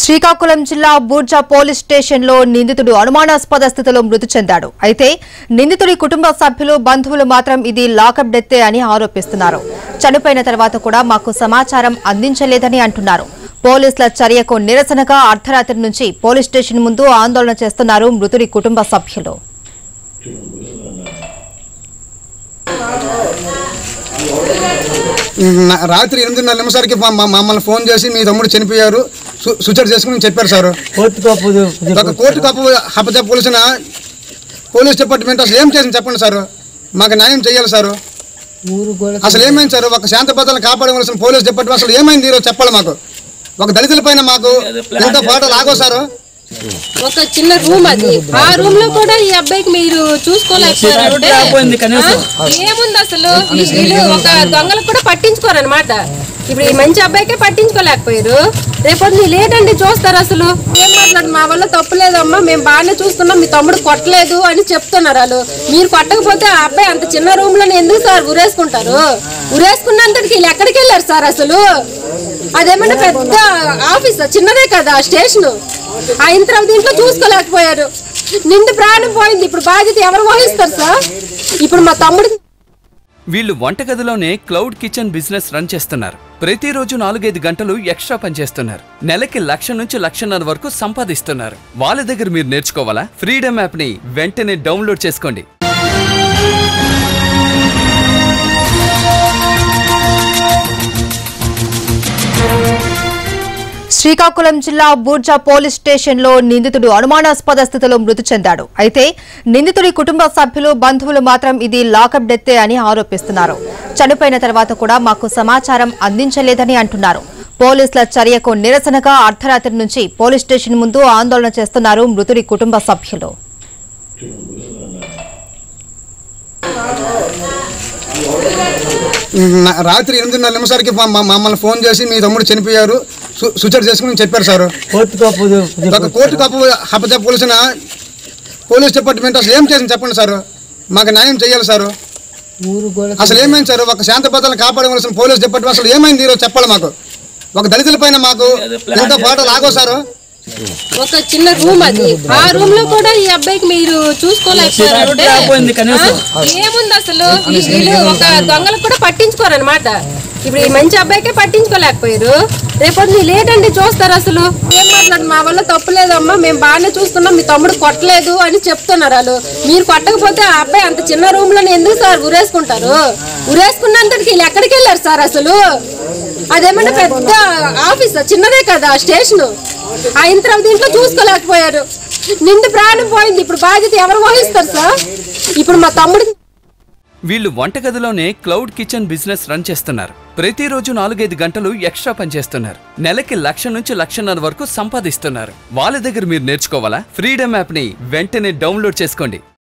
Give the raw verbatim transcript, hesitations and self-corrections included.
శ్రీకాకుళం జిల్లా Burja police station లో నిందితుడు అనుమానాస్పద స్థితిలో మృతి చెందాడు. అయితే నిందితుడి కుటుంబ సభ్యులు బంధువులు మాత్రం ఇది లాకప్ డెత్ అని ఆరోపిస్తున్నారు. చనిపోయిన తర్వాత కూడా మాకు సమాచారం అందించలేదని అంటున్నారు. పోలీసుల చర్యకు నిరసనగా అర్ధరాత్రి నుంచి పోలీస్ స్టేషన్ ముందు ఆందోళన చేస్తున్నారు మృతుడి కుటుంబ సభ్యులు. రాత్రి ఎనిమిదిన్నర నిమిషాలకి మమ్మల్ని ఫోన్ చేసి మీ తమ్ముడు చనిపోయారు సూసైడ్ చేసుకుని చెప్పారు సార్. ఒక కోర్టు కప్పు అప్పచెప్పవలసిన పోలీస్ డిపార్ట్మెంట్ అసలు ఏం చేసింది చెప్పండి సార్. మాకు న్యాయం చేయాలి సార్. అసలు ఏమైంది సార్? ఒక శాంత భద్రతను కాపాడవలసిన పోలీస్ డిపార్ట్మెంట్ అసలు ఏమైంది ఈరోజు చెప్పాలి మాకు. ఒక దళితుల పైన మాకు ఇంత పాటలు ఆగో సార్. ఒక చిన్న రూమ్ అది, ఆ రూమ్ లో కూడా ఈ అబ్బాయికి మీరు చూసుకోలేకపోయారు. ఏముంది అసలు వీళ్ళు ఒక దొంగలకు కూడా పట్టించుకోరనమాట. ఇప్పుడు ఈ మంచి అబ్బాయికే పట్టించుకోలేకపోయారు. రేపొద్దు లేటండి చూస్తారు. అసలు ఏం మాట్లాడు, మా వల్ల తప్పులేదమ్మా, మేము బాగానే చూస్తున్నాం, మీ తమ్ముడు కొట్టలేదు అని చెప్తున్నారు. వాళ్ళు మీరు కొట్టకపోతే ఆ అబ్బాయి అంత చిన్న రూమ్ లోనే ఎందుకు సార్ ఉరేసుకుంటారు? ఉరేసుకున్నంతటికి వీళ్ళు ఎక్కడికి వెళ్ళారు సార్? అసలు అదేమన్నా పెద్ద ఆఫీస్ చిన్నదే కదా స్టేషన్. ఆ ఇంత దీంట్లో చూసుకోలేకపోయారు. నిండు ప్రాణం పోయింది. ఇప్పుడు బాధ్యత ఎవరు వహిస్తారు సార్? ఇప్పుడు మా తమ్ముడు వీళ్ళు వంటగదిలోనే క్లౌడ్ కిచెన్ బిజినెస్ రన్ చేస్తున్నారు. ప్రతిరోజు నాలుగైదు గంటలు ఎక్స్ట్రా పనిచేస్తున్నారు. నెలకి లక్ష నుంచి లక్షన్నర వరకు సంపాదిస్తున్నారు. వాళ్ళ దగ్గర మీరు నేర్చుకోవాలా? ఫ్రీడమ్ యాప్ ని వెంటనే డౌన్లోడ్ చేసుకోండి. శ్రీకాకుళం జిల్లా బూర్జా పోలీస్ స్టేషన్ లో నిందితుడు అనుమానాస్పద స్థితిలో మృతి చెందాడు. అయితే నిందితుడి కుటుంబ సభ్యులు బంధువులు మాత్రం ఇది లాకప్ డెత్ అని ఆరోపిస్తున్నారు. చనిపోయిన తర్వాత కూడా మాకు సమాచారం అందించలేదని అంటున్నారు. పోలీసుల చర్యకు నిరసనగా అర్ధరాత్రి నుంచి పోలీస్ స్టేషన్ ముందు ఆందోళన చేస్తున్నారు మృతుడి కుటుంబ సభ్యులు. రాత్రి ఎనిమిదిన్నర నిమిషాలకి మమ్మల్ని ఫోన్ చేసి మీ తమ్ముడు చనిపోయారు సూసైడ్ చేసుకుని చెప్పారు సార్. ఒక కోర్టు కప్పు అప్పచెప్పవలసిన పోలీస్ డిపార్ట్మెంట్ అసలు ఏం చేసింది చెప్పండి సార్. మాకు న్యాయం చేయాలి సార్. అసలు ఏమైంది సార్? ఒక శాంత భద్రతను కాపాడవలసిన పోలీస్ డిపార్ట్మెంట్ అసలు ఏమైంది ఈరోజు చెప్పాలి మాకు. ఒక దళితుల పైన మాకు ఇంత పాటలు ఆగో సార్. ఒక చిన్న రూమ్ అది, ఆ రూమ్ లో కూడా ఈ అబ్బాయికి మీరు చూసుకోలేకపోయారు. ఏముంది అసలు వీళ్ళు ఒక దొంగలకు కూడా పట్టించుకోరనమాట. ఇప్పుడు ఈ మంచి అబ్బాయికే పట్టించుకోలేకపోయారు. రేపొద్దు లేటండి చూస్తారు. అసలు ఏం మాట్లాడు, మా వల్ల తప్పులేదమ్మా, మేము బాగానే చూస్తున్నాం, మీ తమ్ముడు కొట్టలేదు అని చెప్తున్నారు. వాళ్ళు మీరు కొట్టకపోతే ఆ అబ్బాయి అంత చిన్న రూమ్ లోనే ఎందుకు సార్ ఉరేసుకుంటారు? ఉరేసుకున్నంతటికి వీళ్ళు ఎక్కడికి వెళ్ళారు సార్? అసలు అదేమన్నా పెద్ద ఆఫీస్ చిన్నదే కదా స్టేషన్. ఆ ఇంత దీంట్లో చూసుకోలేకపోయారు. నిండు ప్రాణం పోయింది. ఇప్పుడు బాధ్యత ఎవరు వహిస్తారు సార్? ఇప్పుడు మా తమ్ముడు వీళ్ళు వంటగదిలోనే క్లౌడ్ కిచెన్ బిజినెస్ రన్ చేస్తున్నారు. ప్రతిరోజు నాలుగైదు గంటలు ఎక్స్ట్రా పనిచేస్తున్నారు. నెలకి లక్ష నుంచి లక్షన్నర వరకు సంపాదిస్తున్నారు. వాళ్ళ దగ్గర మీరు నేర్చుకోవాలా? ఫ్రీడమ్ యాప్ ని వెంటనే డౌన్లోడ్ చేసుకోండి.